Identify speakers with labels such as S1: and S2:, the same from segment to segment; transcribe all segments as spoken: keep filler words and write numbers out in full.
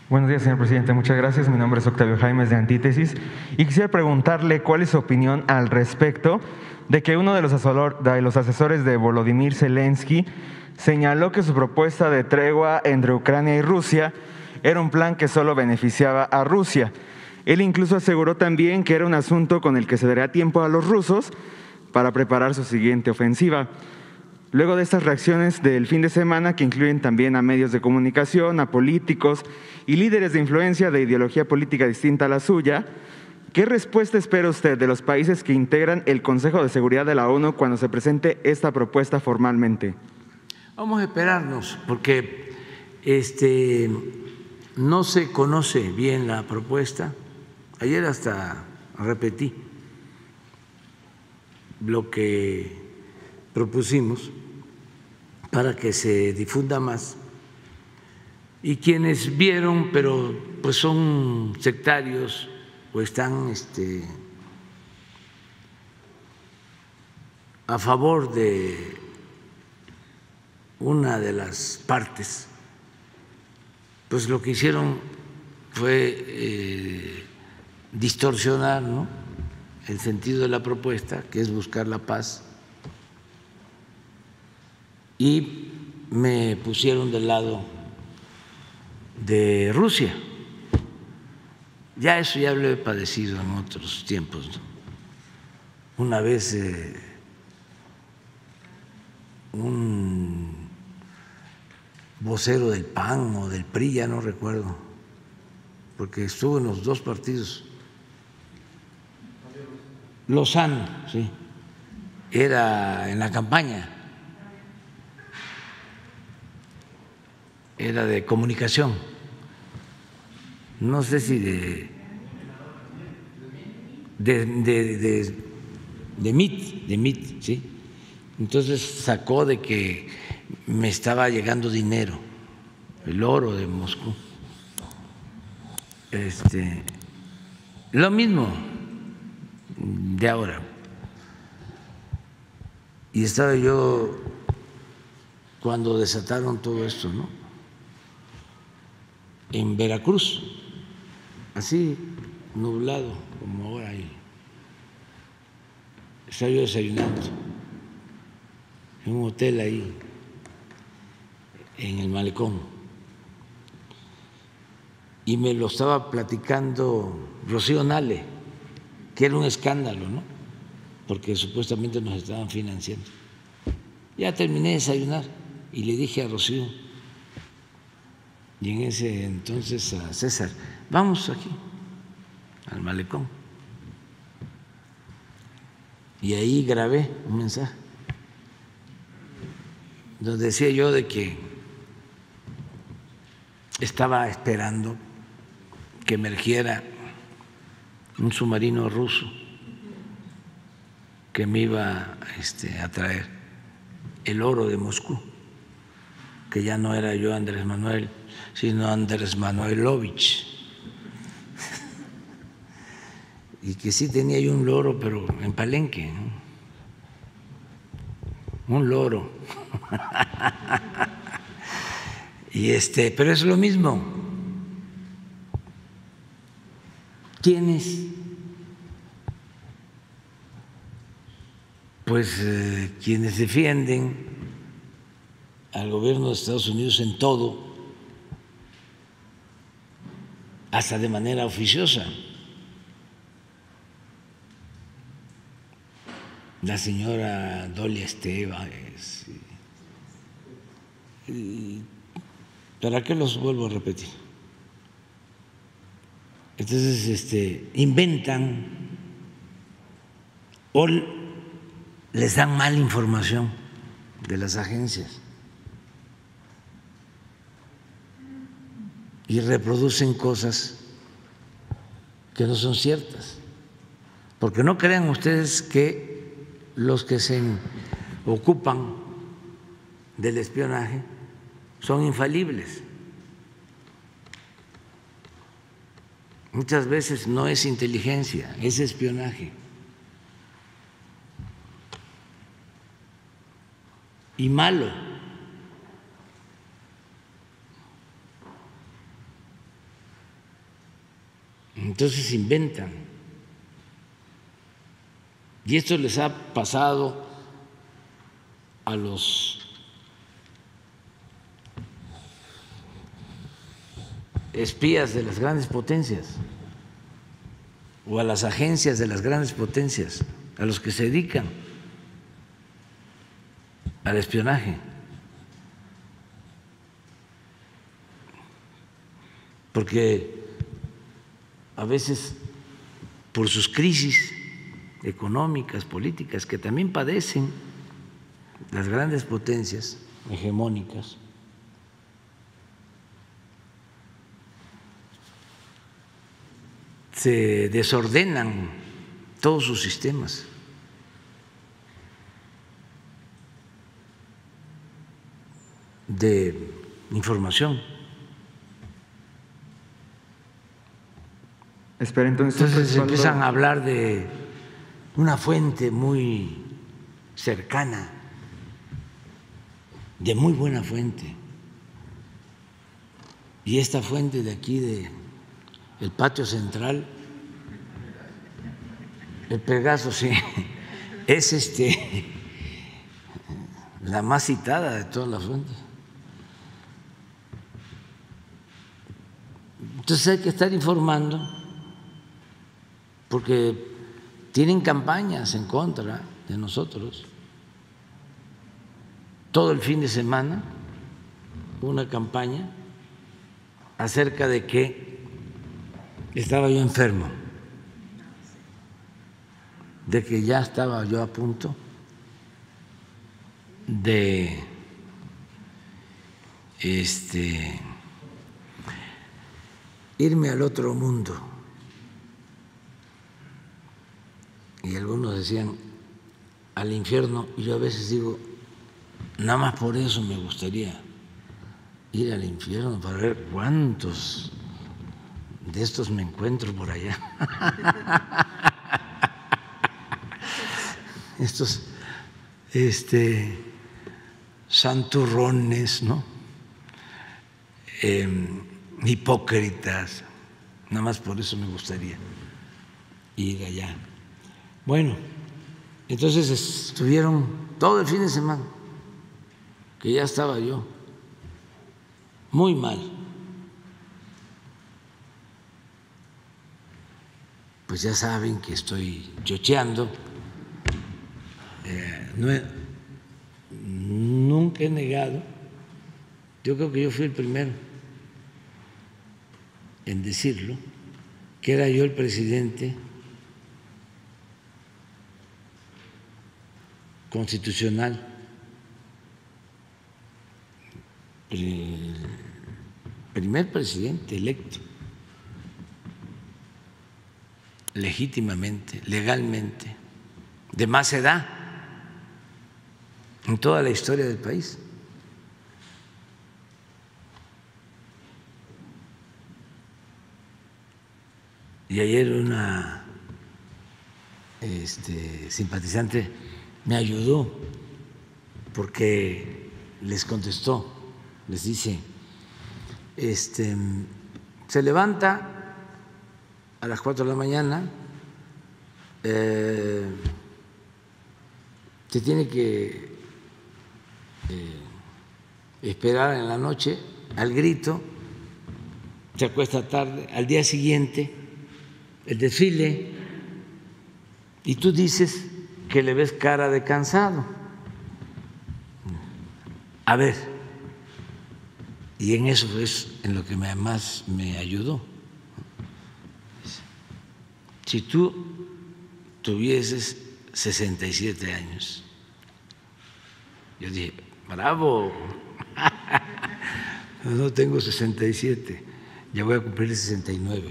S1: Buenos días, señor presidente. Muchas gracias. Mi nombre es Octavio Jaimes de Antítesis y quisiera preguntarle cuál es su opinión al respecto de que uno de los, asesor, de los asesores de Volodymyr Zelensky señaló que su propuesta de tregua entre Ucrania y Rusia era un plan que solo beneficiaba a Rusia. Él incluso aseguró también que era un asunto con el que se daría tiempo a los rusos para preparar su siguiente ofensiva. Luego de estas reacciones del fin de semana, que incluyen también a medios de comunicación, a políticos y líderes de influencia de ideología política distinta a la suya, ¿qué respuesta espera usted de los países que integran el Consejo de Seguridad de la ONU cuando se presente esta propuesta formalmente?
S2: Vamos a esperarnos, porque este, no se conoce bien la propuesta. Ayer hasta repetí lo que propusimos para que se difunda más, y quienes vieron, pero pues son sectarios o están este, a favor de una de las partes, pues lo que hicieron fue eh, distorsionar, ¿no?, el sentido de la propuesta, que es buscar la paz, y me pusieron del lado de Rusia. Ya eso ya lo he padecido en otros tiempos, ¿no? Una vez eh, un vocero del P A N o del P R I, ya no recuerdo, porque estuvo en los dos partidos, Lozano, sí, era en la campaña, era de comunicación, no sé si de de de, de, de M I T, de M I T, sí. Entonces sacó de que me estaba llegando dinero, el oro de Moscú. Este, lo mismo de ahora. Y estaba yo cuando desataron todo esto, ¿no?, en Veracruz, así nublado como ahora ahí. Estaba yo desayunando en un hotel ahí en el Malecón y me lo estaba platicando Rocío Nale, que era un escándalo, ¿no?, porque supuestamente nos estaban financiando. Ya terminé de desayunar y le dije a Rocío y en ese entonces a César: vamos aquí al Malecón. Y ahí grabé un mensaje donde decía yo de que estaba esperando que emergiera un submarino ruso que me iba este, a traer el oro de Moscú, que ya no era yo Andrés Manuel, sino Andrés Manuelovich, y que sí tenía yo un loro, pero en Palenque, ¿no?, un loro. Y este, pero es lo mismo. ¿Quiénes? Pues eh, quienes defienden al gobierno de Estados Unidos en todo, hasta de manera oficiosa. La señora Dolia Esteves. ¿Para qué los vuelvo a repetir? Entonces, este, inventan o les dan mala información de las agencias y reproducen cosas que no son ciertas. Porque no crean ustedes que los que se ocupan del espionaje son infalibles. Muchas veces no es inteligencia, es espionaje. Y malo. Entonces inventan. Y esto les ha pasado a los espías de las grandes potencias o a las agencias de las grandes potencias, a los que se dedican al espionaje. Porque a veces, por sus crisis económicas, políticas, que también padecen las grandes potencias hegemónicas, se desordenan todos sus sistemas. De información.
S1: Espera, entonces,
S2: entonces empiezan a hablar de una fuente muy cercana, de muy buena fuente. Y esta fuente de aquí, de el patio central, el Pegaso, sí, es este la más citada de todas las fuentes. Entonces hay que estar informando, porque tienen campañas en contra de nosotros. Todo el fin de semana una campaña acerca de que estaba yo enfermo, de que ya estaba yo a punto de este irme al otro mundo. Y algunos decían al infierno, y yo a veces digo, nada más por eso me gustaría ir al infierno, para ver cuántos de estos me encuentro por allá. Estos este, santurrones, ¿no? Eh, hipócritas, nada más por eso me gustaría ir allá. Bueno, entonces estuvieron todo el fin de semana, que ya estaba yo muy mal. Pues ya saben que estoy chocheando. Eh, no he, nunca he negado, yo creo que yo fui el primero en decirlo, que era yo el presidente constitucional, el primer presidente electo legítimamente, legalmente, de más edad en toda la historia del país. Y ayer una este, simpatizante me ayudó porque les contestó, les dice, este, se levanta a las cuatro de la mañana, eh, se tiene que eh, esperar en la noche al grito, se acuesta tarde, al día siguiente el desfile, y tú dices que le ves cara de cansado. A ver, y en eso es en lo que más me ayudó. Si tú tuvieses sesenta y siete años, yo dije, bravo, no tengo sesenta y siete, ya voy a cumplir sesenta y nueve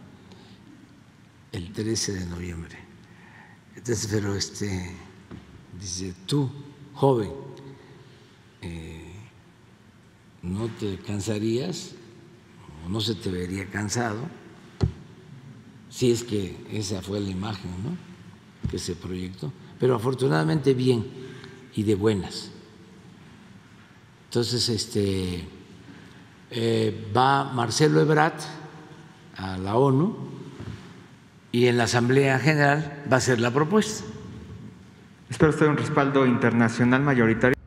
S2: el trece de noviembre. Entonces, pero este, dice, tú, joven, eh, ¿no te cansarías o no se te vería cansado? Si es que esa fue la imagen, ¿no?, que se proyectó, pero afortunadamente bien y de buenas. Entonces, este, eh, va Marcelo Ebrard a la ONU y en la Asamblea General va a ser la propuesta.
S1: ¿Espera usted un respaldo internacional mayoritario?